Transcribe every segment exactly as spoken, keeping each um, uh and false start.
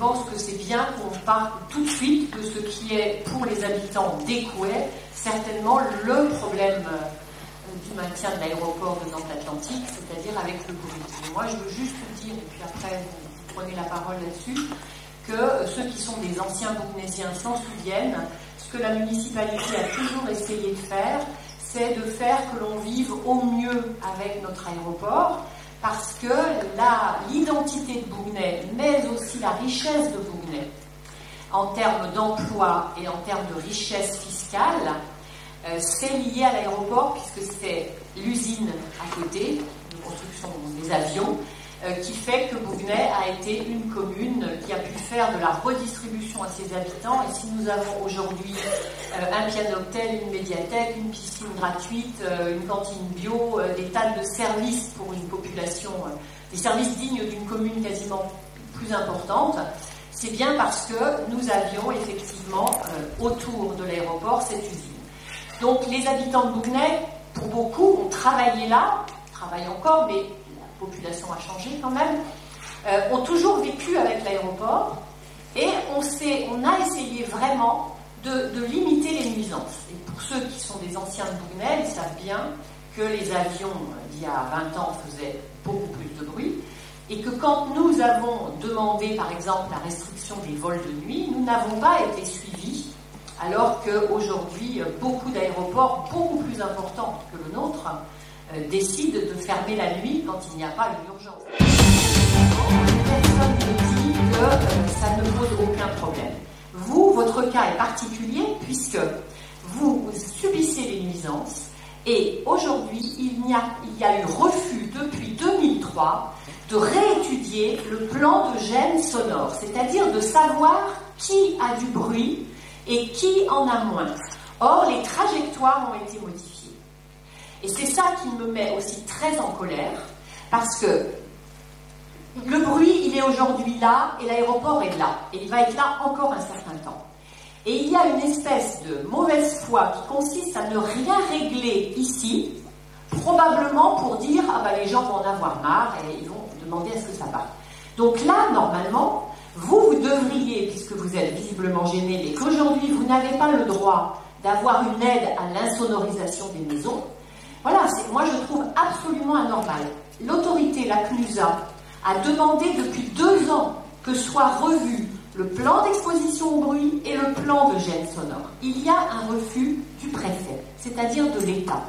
pense que c'est bien qu'on parle tout de suite de ce qui est, pour les habitants d'Écouet, certainement le problème du maintien de l'aéroport de Nantes-Atlantique, c'est-à-dire avec le bruit. Et moi, je veux juste dire, et puis après, vous prenez la parole là-dessus, que ceux qui sont des anciens bougnésiens s'en souviennent, ce que la municipalité a toujours essayé de faire, c'est de faire que l'on vive au mieux avec notre aéroport, parce que l'identité de Bougnay, mais aussi la richesse de Bougnay, en termes d'emploi et en termes de richesse fiscale, euh, c'est lié à l'aéroport, puisque c'est l'usine à côté, de construction des avions, euh, qui fait que Bougnay a été une commune qui a pu faire de la redistribution à ses habitants. Et si nous avons aujourd'hui euh, un pianotel, une médiathèque, une piscine gratuite, euh, une cantine bio, euh, des tas de services pour une population, euh, des services dignes d'une commune quasiment plus importante, c'est bien parce que nous avions effectivement euh, autour de l'aéroport cette usine. Donc les habitants de Bougnay, pour beaucoup, ont travaillé là, travaillent encore, mais la population a changé quand même, euh, ont toujours vécu avec l'aéroport, et on, sait, on a essayé vraiment de, de limiter les nuisances. Et pour ceux qui sont des anciens de Bougnay, ils savent bien que les avions d'il y a vingt ans faisaient beaucoup plus de bruit, et que quand nous avons demandé par exemple la restriction des vols de nuit, nous n'avons pas été suivis, alors qu'aujourd'hui beaucoup d'aéroports beaucoup plus importants que le nôtre euh, décident de fermer la nuit quand il n'y a pas une urgence. Personne ne dit que euh, ça ne pose aucun problème. Vous, votre cas est particulier puisque vous subissez les nuisances, et aujourd'hui il y a, il y a eu refus depuis deux mille trois de réétudier le plan de gêne sonore, c'est-à-dire de savoir qui a du bruit et qui en a moins. Or, les trajectoires ont été modifiées. Et c'est ça qui me met aussi très en colère, parce que le bruit, il est aujourd'hui là, et l'aéroport est là, et il va être là encore un certain temps. Et il y a une espèce de mauvaise foi qui consiste à ne rien régler ici, probablement pour dire « ah ben les gens vont en avoir marre et ils vont demander à ce que ça parte ». Donc là, normalement, vous, vous devriez, puisque vous êtes visiblement gêné, et qu'aujourd'hui vous n'avez pas le droit d'avoir une aide à l'insonorisation des maisons, voilà, moi je trouve absolument anormal. L'autorité, la C N U S A, a demandé depuis deux ans que soit revu le plan d'exposition au bruit et le plan de gêne sonore. Il y a un refus du préfet, c'est-à-dire de l'État.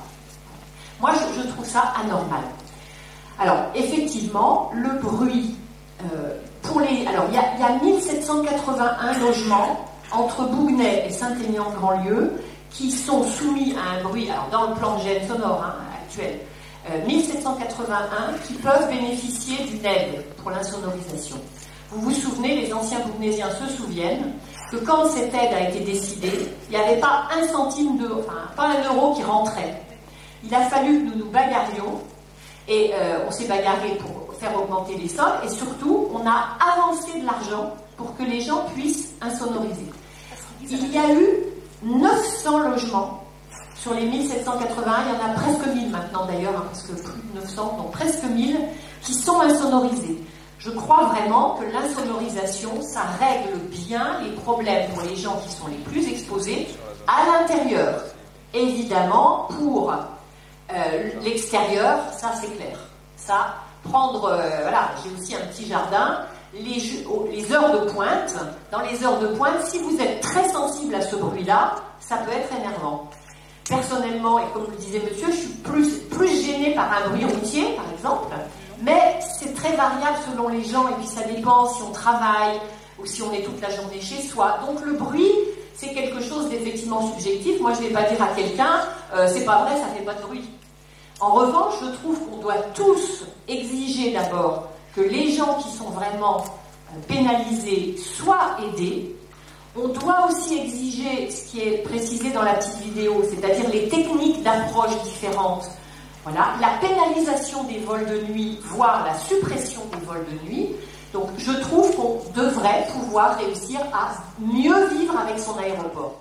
Moi, je, je trouve ça anormal. Alors, effectivement, le bruit, euh, pour les... Alors, il y a, il y a mille sept cent quatre-vingt-un logements entre Bougnay et Saint-Aignan-Grandlieu qui sont soumis à un bruit, alors dans le plan de gêne sonore hein, actuel, euh, mille sept cent quatre-vingt-un qui peuvent bénéficier d'une aide pour l'insonorisation. Vous vous souvenez, les anciens bougnésiens se souviennent que quand cette aide a été décidée, il n'y avait pas un centime de... enfin, pas un euro qui rentrait. Il a fallu que nous nous bagarrions, et euh, on s'est bagarré pour faire augmenter les sols, et surtout, on a avancé de l'argent pour que les gens puissent insonoriser. Il y a eu neuf cents logements sur les mille sept cent quatre-vingts, il y en a presque mille maintenant d'ailleurs, hein, parce que plus de neuf cents, donc presque mille, qui sont insonorisés. Je crois vraiment que l'insonorisation, ça règle bien les problèmes pour les gens qui sont les plus exposés à l'intérieur. Évidemment, pour euh, l'extérieur, ça c'est clair. Ça, prendre, euh, voilà, j'ai aussi un petit jardin, les, les heures de pointe, dans les heures de pointe, si vous êtes très sensible à ce bruit-là, ça peut être énervant. Personnellement, et comme le disait monsieur, je suis plus, plus gênée par un bruit routier, par exemple, mais c'est très variable selon les gens, et puis ça dépend si on travaille ou si on est toute la journée chez soi. Donc le bruit, c'est quelque chose d'effectivement subjectif. Moi, je ne vais pas dire à quelqu'un, euh, c'est pas vrai, ça fait pas de bruit. En revanche, je trouve qu'on doit tous exiger d'abord que les gens qui sont vraiment euh, pénalisés soient aidés. On doit aussi exiger ce qui est précisé dans la petite vidéo, c'est-à-dire les techniques d'approche différentes. Voilà, la pénalisation des vols de nuit, voire la suppression des vols de nuit. Donc je trouve qu'on devrait pouvoir réussir à mieux vivre avec son aéroport.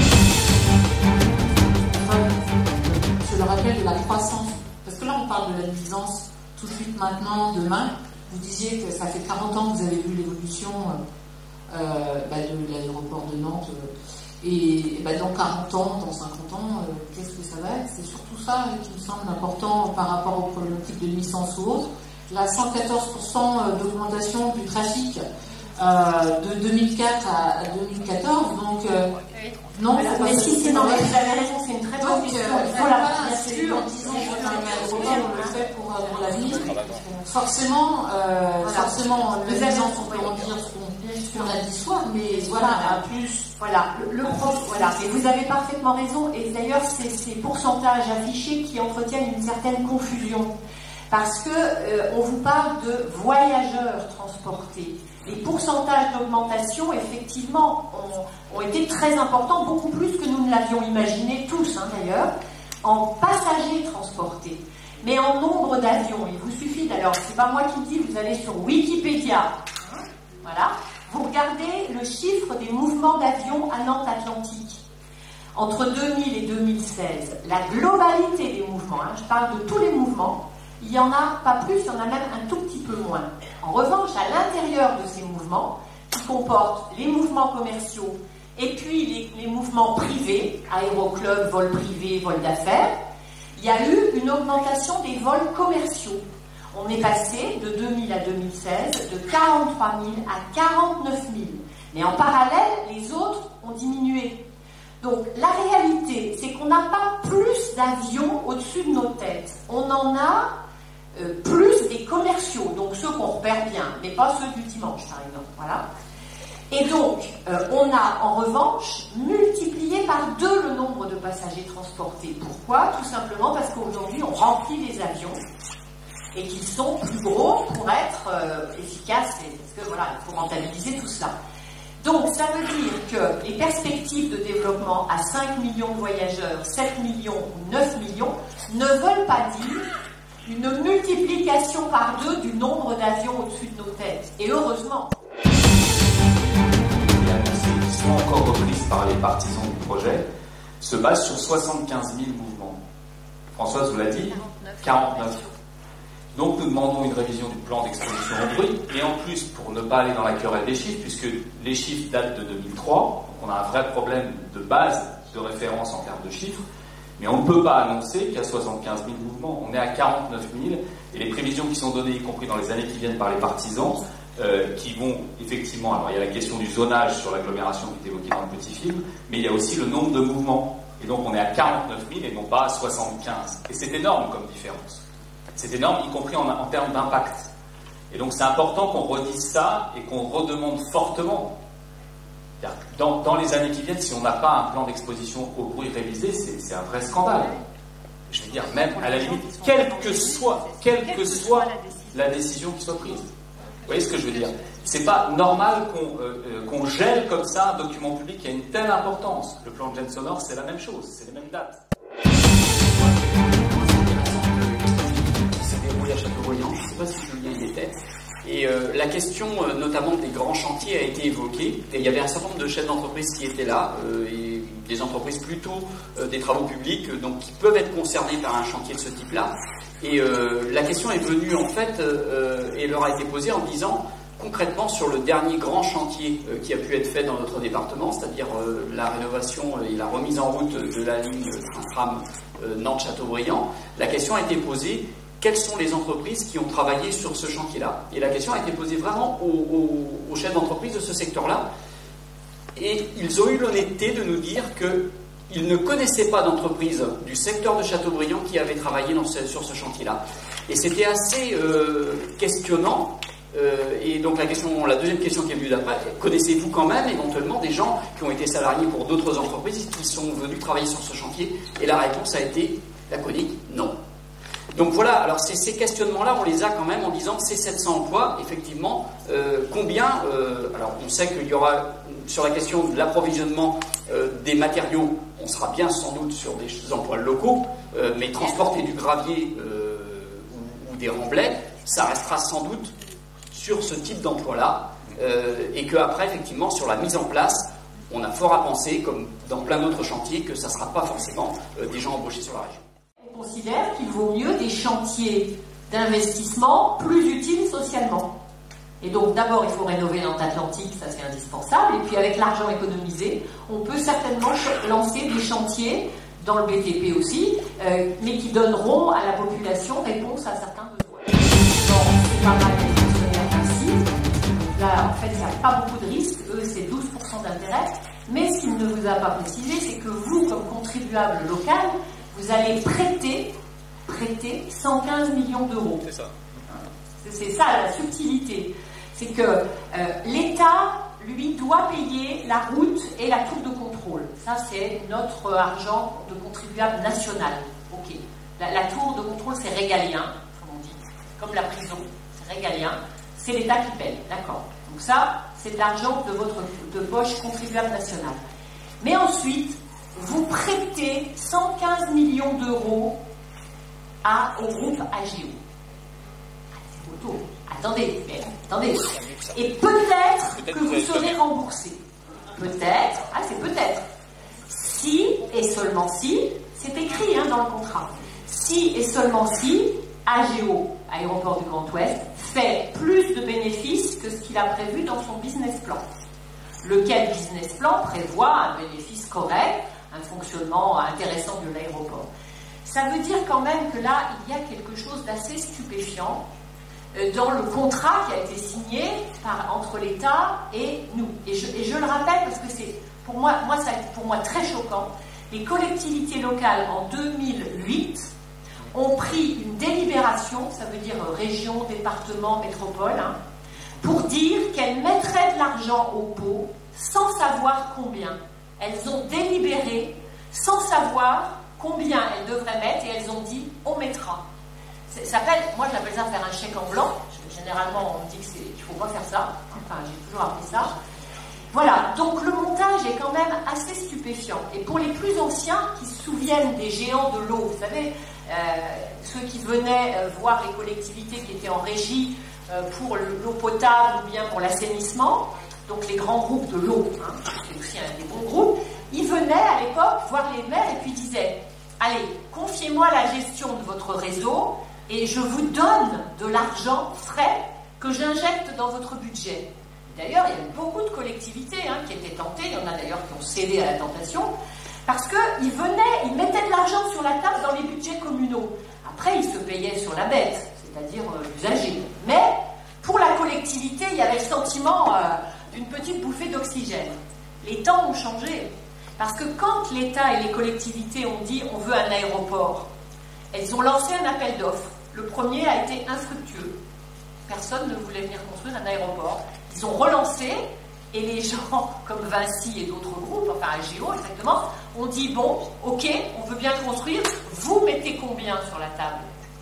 Je le rappelle de la croissance, parce que là on parle de la nuisance tout de suite maintenant, demain. Vous disiez que ça fait quarante ans que vous avez vu l'évolution euh, bah, de l'aéroport de Nantes. Euh, et, et bah, dans quarante ans, dans cinquante ans, euh, qu'est-ce que ça va être? C'est surtout ça euh, qui me semble important par rapport aux problématiques de licence ou autres. La cent quatorze pour cent d'augmentation du trafic euh, de deux mille quatre à deux mille quatorze, donc euh, non, alors, mais si c'est dans vous avez raison, c'est une très bonne question. Euh, Il faut la bien sûr, en disant qu'on on le fait pour, pour l'avenir. Forcément, euh, voilà. forcément, les gens on peut en dire ce qu'on a dit soir, mais voilà, à plus. Voilà, le, le prof, voilà. Et vous avez parfaitement raison. Et d'ailleurs, c'est ces pourcentages affichés qui entretiennent une certaine confusion. Parce que euh, on vous parle de voyageurs transportés. Les pourcentages d'augmentation, effectivement, ont, ont été très importants, beaucoup plus que nous ne l'avions imaginé tous, hein, d'ailleurs, en passagers transportés. Mais en nombre d'avions, il vous suffit, d'ailleurs, c'est pas moi qui le dis, vous allez sur Wikipédia, hein, voilà, vous regardez le chiffre des mouvements d'avions à Nantes Atlantique. Entre deux mille et deux mille seize, la globalité des mouvements, hein, je parle de tous les mouvements, il n'y en a pas plus, il y en a même un tout petit peu moins. En revanche, à l'intérieur de ces mouvements, qui comportent les mouvements commerciaux et puis les, les mouvements privés, aéroclubs, vols privés, vols d'affaires, il y a eu une augmentation des vols commerciaux. On est passé de deux mille à deux mille seize de quarante-trois mille à quarante-neuf mille. Mais en parallèle, les autres ont diminué. Donc la réalité, c'est qu'on n'a pas plus d'avions au-dessus de nos têtes. On en a euh, plus des commerciaux, donc ceux qu'on repère bien, mais pas ceux du dimanche, par exemple. Voilà. Et donc, euh, on a en revanche multiplié par deux le nombre de passagers transportés. Pourquoi? Tout simplement parce qu'aujourd'hui, on remplit les avions et qu'ils sont plus gros pour être euh, efficaces, et, parce que voilà, il faut rentabiliser tout cela. Donc, ça veut dire que les perspectives de développement à cinq millions de voyageurs, sept millions ou neuf millions ne veulent pas dire une multiplication par deux du nombre d'avions au-dessus de nos têtes. Et heureusement. Qui sont encore reprises par les partisans du projet se basent sur soixante-quinze mille mouvements. Françoise vous l'a dit, quarante-neuf. Donc nous demandons une révision du plan d'exposition au bruit, et en plus, pour ne pas aller dans la querelle des chiffres, puisque les chiffres datent de deux mille trois, donc on a un vrai problème de base de référence en termes de chiffres, mais on ne peut pas annoncer qu'il y a soixante-quinze mille mouvements, on est à quarante-neuf mille, et les prévisions qui sont données, y compris dans les années qui viennent par les partisans, euh, qui vont effectivement, alors il y a la question du zonage sur l'agglomération qui est évoquée dans le petit film, mais il y a aussi le nombre de mouvements, et donc on est à quarante-neuf mille et non pas à soixante-quinze, et c'est énorme comme différence. C'est énorme, y compris en, en termes d'impact. Et donc c'est important qu'on redise ça et qu'on redemande fortement. Dans, dans les années qui viennent, si on n'a pas un plan d'exposition au bruit révisé, c'est un vrai scandale. Je veux dire, même à la limite, quelle que soit, quelle que soit la décision qui soit prise. Vous voyez ce que je veux dire? C'est pas normal qu'on euh, qu'on gèle comme ça un document public qui a une telle importance. Le plan de gêne sonore, c'est la même chose, c'est les mêmes dates. À Châteaubriand, je ne sais pas si Julien y était, et euh, la question euh, notamment des grands chantiers a été évoquée, et il y avait un certain nombre de chefs d'entreprise qui étaient là, euh, et des entreprises plutôt euh, des travaux publics, euh, donc qui peuvent être concernées par un chantier de ce type-là, et euh, la question est venue en fait, euh, et leur a été posée en disant, concrètement sur le dernier grand chantier euh, qui a pu être fait dans notre département, c'est-à-dire euh, la rénovation et la remise en route de la ligne train-tram euh, Nantes-Châteaubriand, la question a été posée, quelles sont les entreprises qui ont travaillé sur ce chantier-là? Et la question a été posée vraiment aux, aux, aux chefs d'entreprise de ce secteur-là. Et ils ont eu l'honnêteté de nous dire qu'ils ne connaissaient pas d'entreprise du secteur de Châteaubriand qui avait travaillé dans ce, sur ce chantier-là. Et c'était assez euh, questionnant. Euh, et donc la, question, la deuxième question qui est venue d'après, connaissez-vous quand même éventuellement des gens qui ont été salariés pour d'autres entreprises qui sont venus travailler sur ce chantier? Et la réponse a été laconique, non. Donc voilà, alors ces, ces questionnements-là, on les a quand même en disant que ces sept cents emplois, effectivement, euh, combien, euh, alors on sait qu'il y aura, sur la question de l'approvisionnement euh, des matériaux, on sera bien sans doute sur des emplois locaux, euh, mais transporter du gravier euh, ou, ou des remblais, ça restera sans doute sur ce type d'emploi-là, euh, et qu'après, effectivement, sur la mise en place, on a fort à penser, comme dans plein d'autres chantiers, que ça ne sera pas forcément euh, des gens embauchés sur la région. On considère qu'il vaut mieux des chantiers d'investissement plus utiles socialement. Et donc d'abord il faut rénover Nantes Atlantique, ça c'est indispensable, et puis avec l'argent économisé, on peut certainement lancer des chantiers dans le B T P aussi, euh, mais qui donneront à la population réponse à certains besoins. Bon, c'est pas mal les fonctionnaires ainsi. Là, en fait, il n'y a pas beaucoup de risques, eux c'est douze pour cent d'intérêt, mais ce qu'il ne vous a pas précisé, c'est que vous, comme contribuable local, vous allez prêter, prêter cent quinze millions d'euros. C'est ça. C'est ça la subtilité. C'est que euh, l'État, lui, doit payer la route et la tour de contrôle. Ça, c'est notre argent de contribuable national. Ok. La, la tour de contrôle, c'est régalien, comme on dit. Comme la prison, c'est régalien. C'est l'État qui paye. D'accord. Donc ça, c'est de l'argent de votre de poche contribuable national. Mais ensuite, vous prêtez cent quinze millions d'euros à, au groupe A G O. Attendez, mais, attendez. Et peut-être peut que vous, vous serez remboursé. Peut-être, ah c'est peut-être. Si, et seulement si, c'est écrit hein, dans le contrat, si et seulement si, A G O, Aéroport du Grand Ouest, fait plus de bénéfices que ce qu'il a prévu dans son business plan. Lequel business plan prévoit un bénéfice correct, un fonctionnement intéressant de l'aéroport. Ça veut dire quand même que là, il y a quelque chose d'assez stupéfiant dans le contrat qui a été signé par, entre l'État et nous. Et je, et je le rappelle parce que c'est pour moi, moi, ça a été pour moi très choquant. Les collectivités locales en deux mille huit ont pris une délibération, ça veut dire région, département, métropole, hein, pour dire qu'elles mettraient de l'argent au pot sans savoir combien. Elles ont délibéré sans savoir combien elles devraient mettre et elles ont dit on mettra. Ça s'appelle, moi j'appelle ça faire un chèque en blanc. Généralement on me dit qu'il ne faut pas faire ça. Enfin, j'ai toujours appris ça. Voilà, donc le montage est quand même assez stupéfiant. Et pour les plus anciens qui se souviennent des géants de l'eau, vous savez, euh, ceux qui venaient euh, voir les collectivités qui étaient en régie euh, pour l'eau potable ou bien pour l'assainissement, donc les grands groupes de l'eau, hein, c'est aussi un des bons groupes, ils venaient à l'époque voir les maires et puis disaient « Allez, confiez-moi la gestion de votre réseau, et je vous donne de l'argent frais que j'injecte dans votre budget. » D'ailleurs, il y a eu beaucoup de collectivités hein, qui étaient tentées, il y en a d'ailleurs qui ont cédé à la tentation, parce qu'ils venaient, ils mettaient de l'argent sur la table dans les budgets communaux. Après, ils se payaient sur la bête, c'est-à-dire euh, l'usager. Mais pour la collectivité, il y avait le sentiment euh, d'une petite bouffée d'oxygène. Les temps ont changé, parce que quand l'État et les collectivités ont dit « on veut un aéroport », elles ont lancé un appel d'offres. Le premier a été infructueux. Personne ne voulait venir construire un aéroport. Ils ont relancé, et les gens comme Vinci et d'autres groupes, enfin A G O exactement, ont dit bon, ok, on veut bien construire, vous mettez combien sur la table?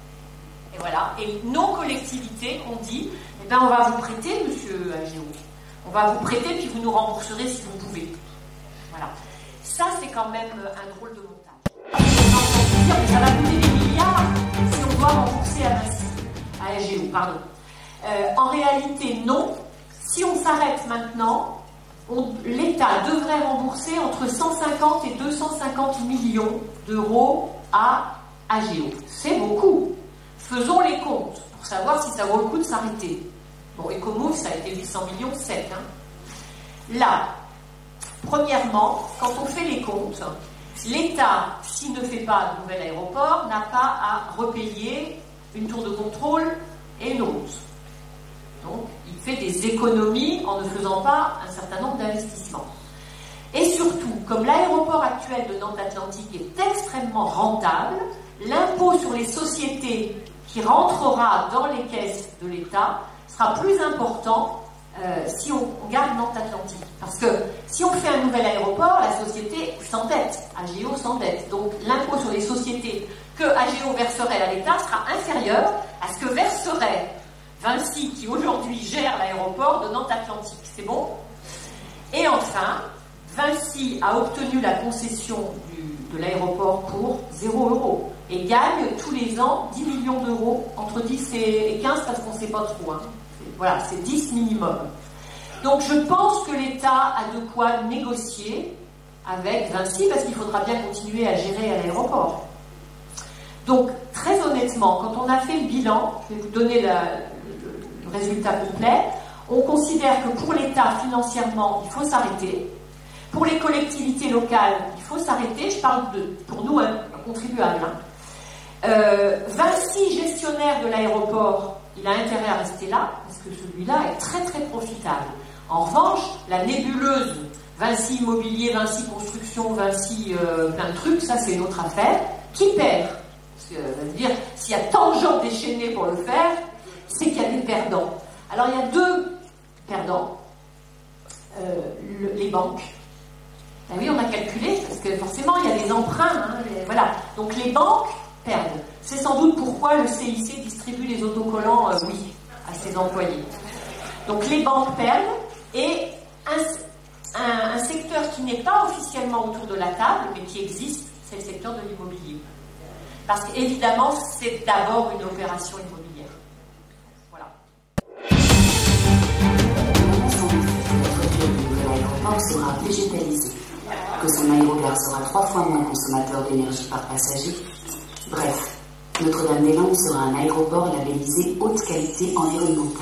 Et voilà. Et nos collectivités ont dit, eh bien on va vous prêter, monsieur A G O. On va vous prêter, puis vous nous rembourserez si vous pouvez. Voilà. Ça, c'est quand même un drôle de montage. Mais ça va coûter des milliards si on doit rembourser à Vinci, à A G O, pardon. Euh, en réalité, non. Si on s'arrête maintenant, l'État devrait rembourser entre cent cinquante et deux cent cinquante millions d'euros à A G O. C'est beaucoup. Faisons les comptes pour savoir si ça vaut le coup de s'arrêter. Bon, Ecomove, ça a été huit cents millions sec. Hein. Là, premièrement, quand on fait les comptes, l'État, s'il ne fait pas de nouvel aéroport, n'a pas à repayer une tour de contrôle et une route. Donc, il fait des économies en ne faisant pas un certain nombre d'investissements. Et surtout, comme l'aéroport actuel de Nantes Atlantique est extrêmement rentable, l'impôt sur les sociétés qui rentrera dans les caisses de l'État sera plus important euh, si on, on garde Nantes Atlantique. Parce que si on fait un nouvel aéroport, la société s'endette, A G O s'endette. Donc l'impôt sur les sociétés que A G O verserait à l'État sera inférieur à ce que verserait Vinci, qui aujourd'hui gère l'aéroport de Nantes Atlantique. C'est bon? Et enfin, Vinci a obtenu la concession du, de l'aéroport pour zéro euro et gagne tous les ans dix millions d'euros, entre dix et quinze parce qu'on ne sait pas trop. Hein. Voilà, c'est dix minimum. Donc je pense que l'État a de quoi négocier avec Vinci parce qu'il faudra bien continuer à gérer à l'aéroport. Donc très honnêtement, quand on a fait le bilan, je vais vous donner la, le résultat complet, On considère que pour l'État, financièrement, il faut s'arrêter. Pour les collectivités locales, il faut s'arrêter. Je parle de, pour nous, un contribuable. Hein. Euh, Vinci, gestionnaire de l'aéroport, il a intérêt à rester là, parce que celui-là est très très profitable. En revanche, la nébuleuse Vinci Immobilier, Vinci Construction, Vinci euh, plein de trucs, ça c'est une autre affaire. Qui perd? Parce que, ça veut dire, s'il y a tant de gens déchaînés pour le faire, c'est qu'il y a des perdants. Alors il y a deux perdants. Euh, le, les banques. Ah oui, on a calculé, parce que forcément il y a des emprunts. Hein, les, voilà. Donc les banques perdent. C'est sans doute pourquoi le C I C distribue les autocollants, euh, oui, à ses employés. Donc les banques perdent, et un, un, un secteur qui n'est pas officiellement autour de la table, mais qui existe, c'est le secteur de l'immobilier. Parce qu'évidemment, c'est d'abord une opération immobilière. Voilà. Le nouvel aéroport sera végétalisé, que son aérogare sera trois fois moins consommateur d'énergie par passager. Bref, Notre-Dame-des-Landes sera un aéroport labellisé haute qualité environnementale.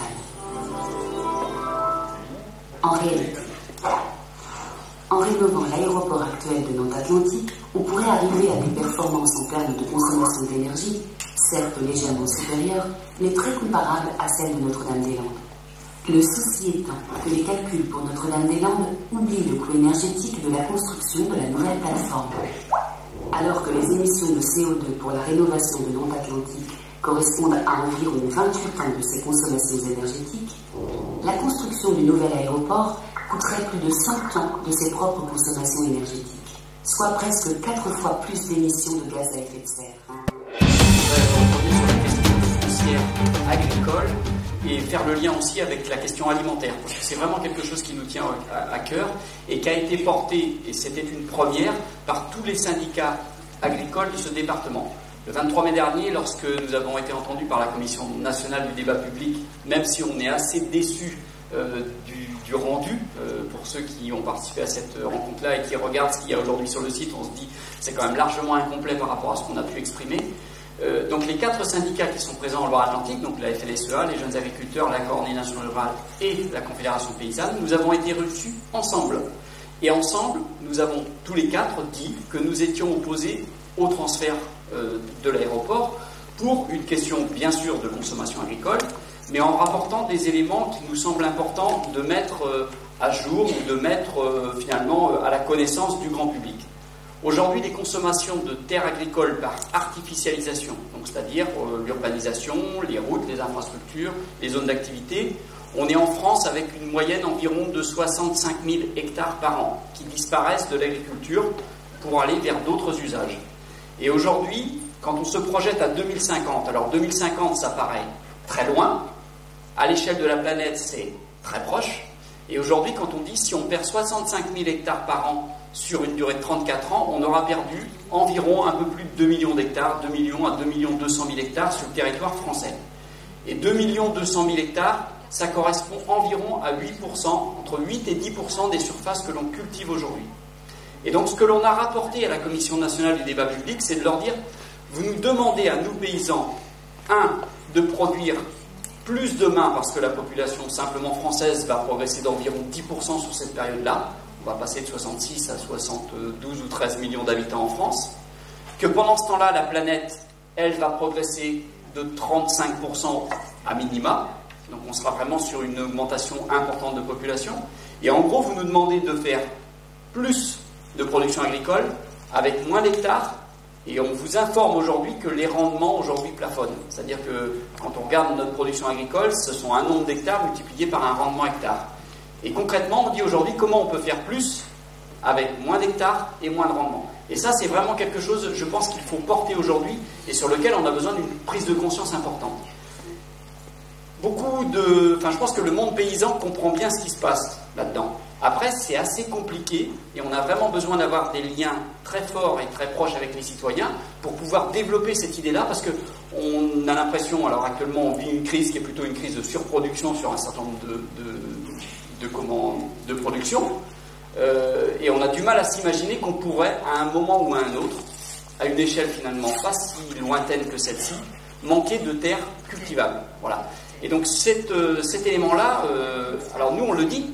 En réalité, en rénovant l'aéroport actuel de Nantes Atlantique, on pourrait arriver à des performances en termes de consommation d'énergie, certes légèrement supérieures, mais très comparables à celles de Notre-Dame-des-Landes. Le souci étant que les calculs pour Notre-Dame-des-Landes oublient le coût énergétique de la construction de la nouvelle plateforme. Alors que les émissions de C O deux pour la rénovation de Nantes Atlantique correspondent à environ vingt-huit ans de ses consommations énergétiques, la construction du nouvel aéroport coûterait plus de cent ans de ses propres consommations énergétiques, soit presque quatre fois plus d'émissions de gaz à effet de serre. Sur la question foncière agricole et faire le lien aussi avec la question alimentaire, parce que c'est vraiment quelque chose qui nous tient à, à cœur et qui a été porté, et c'était une première, par tous les syndicats agricoles de ce département. Le vingt-trois mai dernier, lorsque nous avons été entendus par la Commission nationale du débat public, même si on est assez déçus euh, du, du rendu, euh, pour ceux qui ont participé à cette rencontre-là et qui regardent ce qu'il y a aujourd'hui sur le site, on se dit c'est quand même largement incomplet par rapport à ce qu'on a pu exprimer. Euh, donc les quatre syndicats qui sont présents en Loire-Atlantique, donc la F L S E A, les jeunes agriculteurs, la Coordination rurale et la Confédération paysanne, nous avons été reçus ensemble. Et ensemble, nous avons tous les quatre dit que nous étions opposés au transfert euh, de l'aéroport pour une question bien sûr de consommation agricole, mais en rapportant des éléments qui nous semblent importants de mettre euh, à jour ou de mettre euh, finalement euh, à la connaissance du grand public. Aujourd'hui, les consommations de terres agricoles par artificialisation, donc c'est-à-dire euh, l'urbanisation, les routes, les infrastructures, les zones d'activité, on est en France avec une moyenne environ de soixante-cinq mille hectares par an qui disparaissent de l'agriculture pour aller vers d'autres usages. Et aujourd'hui, quand on se projette à deux mille cinquante, alors deux mille cinquante ça paraît très loin, à l'échelle de la planète c'est très proche, et aujourd'hui quand on dit si on perd soixante-cinq mille hectares par an sur une durée de trente-quatre ans, on aura perdu environ un peu plus de deux millions d'hectares, deux millions à deux millions deux cent mille hectares sur le territoire français. Et deux millions deux cent mille hectares, ça correspond environ à huit pour cent, entre huit et dix pour cent des surfaces que l'on cultive aujourd'hui. Et donc ce que l'on a rapporté à la Commission nationale du débat public, c'est de leur dire, vous nous demandez à nous paysans, un, de produire plus de mains, parce que la population simplement française va progresser d'environ dix pour cent sur cette période-là, on va passer de soixante-six à soixante-douze ou treize millions d'habitants en France, que pendant ce temps-là, la planète, elle va progresser de trente-cinq pour cent à minima, donc on sera vraiment sur une augmentation importante de population, et en gros, vous nous demandez de faire plus de production agricole avec moins d'hectares, et on vous informe aujourd'hui que les rendements aujourd'hui plafonnent. C'est-à-dire que quand on regarde notre production agricole, ce sont un nombre d'hectares multiplié par un rendement hectare. Et concrètement, on dit aujourd'hui comment on peut faire plus avec moins d'hectares et moins de rendement. Et ça, c'est vraiment quelque chose, je pense, qu'il faut porter aujourd'hui et sur lequel on a besoin d'une prise de conscience importante. Beaucoup de... Enfin, je pense que le monde paysan comprend bien ce qui se passe là-dedans. Après, c'est assez compliqué et on a vraiment besoin d'avoir des liens très forts et très proches avec les citoyens pour pouvoir développer cette idée-là, parce qu'on a l'impression, alors actuellement, on vit une crise qui est plutôt une crise de surproduction sur un certain nombre de, de, de, comment, de production, euh, et on a du mal à s'imaginer qu'on pourrait, à un moment ou à un autre, à une échelle finalement pas si lointaine que celle-ci, manquer de terres cultivables. Voilà. Et donc cet, euh, cet élément-là, euh, alors nous on le dit,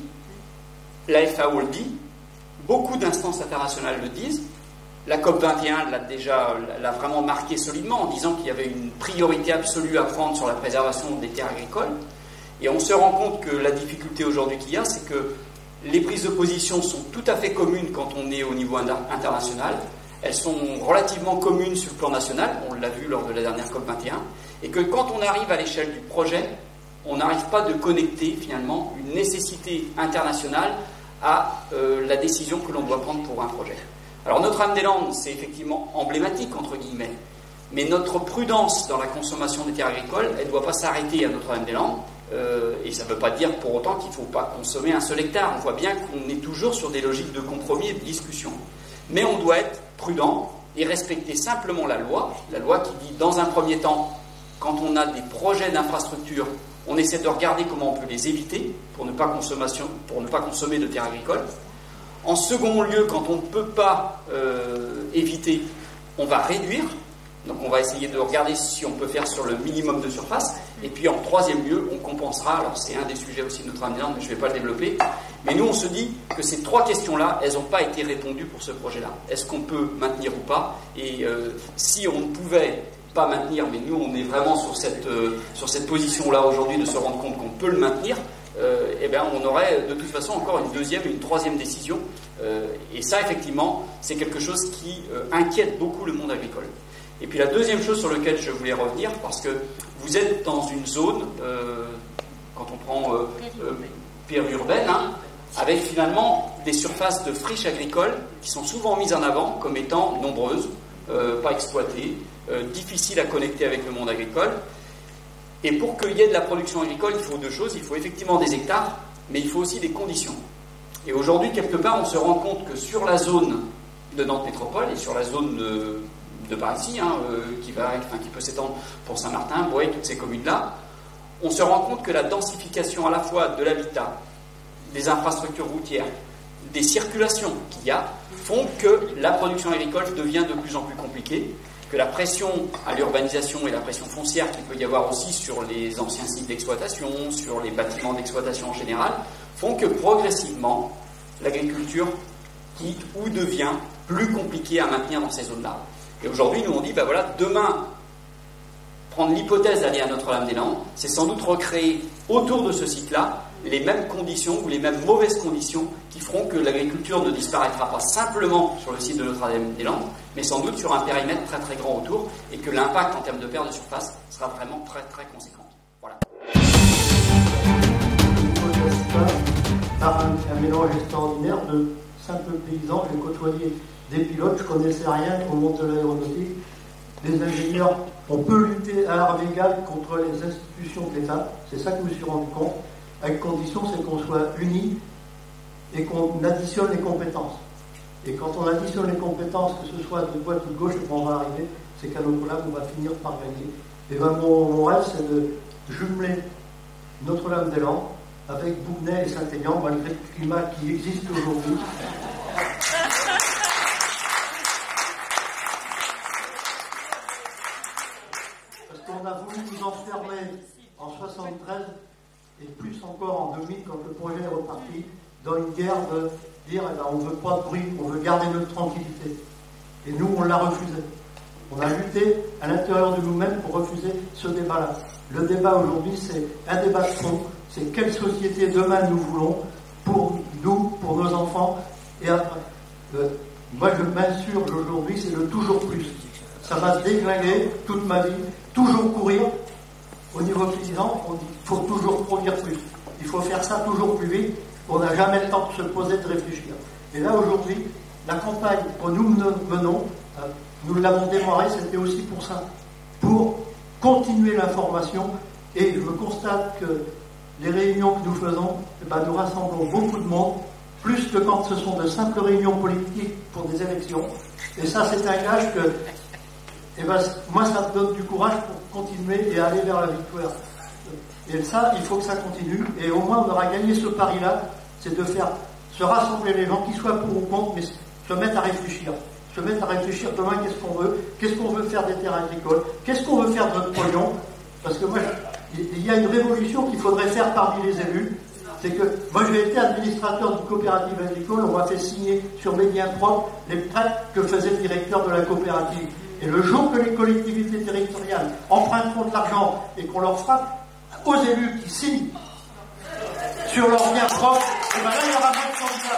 la F A O le dit, beaucoup d'instances internationales le disent, la COP vingt et un l'a déjà l'a vraiment marqué solidement en disant qu'il y avait une priorité absolue à prendre sur la préservation des terres agricoles. Et on se rend compte que la difficulté aujourd'hui qu'il y a, c'est que les prises de position sont tout à fait communes quand on est au niveau international. Elles sont relativement communes sur le plan national, on l'a vu lors de la dernière COP vingt et un, et que quand on arrive à l'échelle du projet, on n'arrive pas de connecter finalement une nécessité internationale à euh, la décision que l'on doit prendre pour un projet. Alors Notre-Dame-des-Landes, c'est effectivement emblématique, entre guillemets, mais notre prudence dans la consommation des terres agricoles, elle ne doit pas s'arrêter à Notre-Dame-des-Landes, euh, et ça ne veut pas dire pour autant qu'il ne faut pas consommer un seul hectare. On voit bien qu'on est toujours sur des logiques de compromis et de discussion. Mais on doit être prudent et respecter simplement la loi, la loi qui dit, dans un premier temps, quand on a des projets d'infrastructure, on essaie de regarder comment on peut les éviter pour ne pas, consommation, pour ne pas consommer de terres agricoles. En second lieu, quand on ne peut pas euh, éviter, on va réduire. Donc on va essayer de regarder si on peut faire sur le minimum de surface. Et puis en troisième lieu, on compensera. Alors c'est un des sujets aussi de Notre-Dame-des-Landes, mais je ne vais pas le développer. Mais nous, on se dit que ces trois questions-là, elles n'ont pas été répondues pour ce projet-là. Est-ce qu'on peut maintenir ou pas? Et euh, si on ne pouvait pas maintenir, mais nous, on est vraiment sur cette, euh, sur cette position-là aujourd'hui de se rendre compte qu'on peut le maintenir, Euh, eh bien, on aurait de toute façon encore une deuxième et une troisième décision. Euh, et ça, effectivement, c'est quelque chose qui euh, inquiète beaucoup le monde agricole. Et puis la deuxième chose sur laquelle je voulais revenir, parce que vous êtes dans une zone, euh, quand on prend euh, euh, périurbaine, hein, avec finalement des surfaces de friches agricoles qui sont souvent mises en avant comme étant nombreuses, euh, pas exploitées, euh, difficiles à connecter avec le monde agricole. Et pour qu'il y ait de la production agricole, il faut deux choses. Il faut effectivement des hectares, mais il faut aussi des conditions. Et aujourd'hui, quelque part, on se rend compte que sur la zone de Nantes Métropole et sur la zone de, de par ici, hein, euh, qui, va, enfin, qui peut s'étendre pour Saint-Martin, Boye, toutes ces communes-là, on se rend compte que la densification à la fois de l'habitat, des infrastructures routières, des circulations qu'il y a, font que la production agricole devient de plus en plus compliquée, que la pression à l'urbanisation et la pression foncière qu'il peut y avoir aussi sur les anciens sites d'exploitation, sur les bâtiments d'exploitation en général, font que progressivement, l'agriculture quitte ou devient plus compliquée à maintenir dans ces zones-là. Et aujourd'hui, nous on dit, ben voilà, demain, prendre l'hypothèse d'aller à Notre-Dame-des-Landes, c'est sans doute recréer autour de ce site-là les mêmes conditions ou les mêmes mauvaises conditions qui feront que l'agriculture ne disparaîtra pas simplement sur le site de Notre-Dame-des-Landes, mais sans doute sur un périmètre très très grand autour, et que l'impact en termes de perte de surface sera vraiment très très conséquent. Voilà. Par un, un mélange extraordinaire de simples paysans. J'ai côtoyé des pilotes, je ne connaissais rien au monde de l'aéronautique. Les ingénieurs, on peut lutter à armes égales contre les institutions de l'État, c'est ça que je me suis rendu compte. Avec condition, c'est qu'on soit unis et qu'on additionne les compétences. Et quand on additionne les compétences, que ce soit de droite ou de gauche, on va arriver, c'est qu'à notre là, on va finir par gagner. Et ben mon, mon rêve, c'est de jumeler Notre-Dame-des-Landes avec Bougnay et Saint-Aignan, malgré le climat qui existe aujourd'hui. Parce qu'on a voulu nous enfermer en soixante-treize, et plus encore en deux mille, quand le projet est reparti, dans une guerre de dire eh ben, on ne veut pas de bruit, on veut garder notre tranquillité. Et nous, on l'a refusé. On a lutté à l'intérieur de nous-mêmes pour refuser ce débat-là. Le débat aujourd'hui, c'est un débat de fond, c'est quelle société demain nous voulons pour nous, pour nos enfants, et après. Euh, moi, je m'insurge aujourd'hui, c'est le toujours plus. Ça va se déglinguer toute ma vie, toujours courir. Au niveau paysan, on dit qu'il faut toujours produire plus. Il faut faire ça toujours plus vite. On n'a jamais le temps de se poser, de réfléchir. Et là, aujourd'hui, la campagne que nous menons, euh, nous l'avons démarrée, c'était aussi pour ça. Pour continuer l'information. Et je me constate que les réunions que nous faisons, eh ben, nous rassemblons beaucoup de monde, plus que quand ce sont de simples réunions politiques pour des élections. Et ça, c'est un gage que et ben, moi, ça me donne du courage pour continuer et aller vers la victoire. Et ça, il faut que ça continue. Et au moins, on aura gagné ce pari-là, c'est de faire se rassembler les gens, qu'ils soient pour ou contre, mais se mettre à réfléchir. Se mettre à réfléchir demain, qu'est-ce qu'on veut, qu'est-ce qu'on veut faire des terres agricoles, qu'est-ce qu'on veut faire de notre pognon. Parce que moi, il y a une révolution qu'il faudrait faire parmi les élus. C'est que moi j'ai été administrateur d'une coopérative agricole, on m'a fait signer sur mes biens propres les prêts que faisait le directeur de la coopérative. Et le jour que les collectivités territoriales emprunteront de l'argent et qu'on leur frappe aux élus qui signent sur leurs biens propres, et bien là il y aura moins de candidats.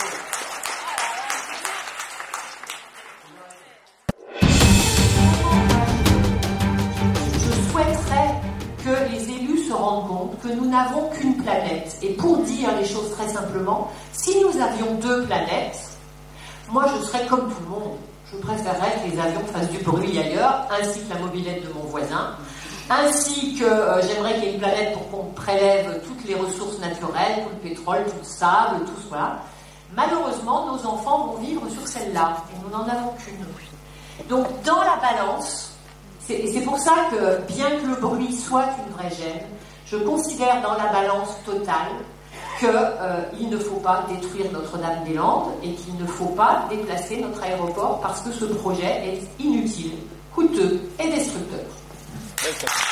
Je souhaiterais que les élus se rendent compte que nous n'avons qu'une planète. Et pour dire les choses très simplement, si nous avions deux planètes, moi je serais comme tout le monde. Je préférerais que les avions fassent du bruit ailleurs, ainsi que la mobilette de mon voisin, ainsi que euh, j'aimerais qu'il y ait une planète pour qu'on prélève toutes les ressources naturelles, tout le pétrole, tout le sable, tout cela. Malheureusement, nos enfants vont vivre sur celle-là, et nous n'en avons qu'une. Donc dans la balance, et c'est pour ça que, bien que le bruit soit une vraie gêne, je considère dans la balance totale qu'il euh, ne faut pas détruire Notre-Dame-des-Landes et qu'il ne faut pas déplacer notre aéroport parce que ce projet est inutile, coûteux et destructeur.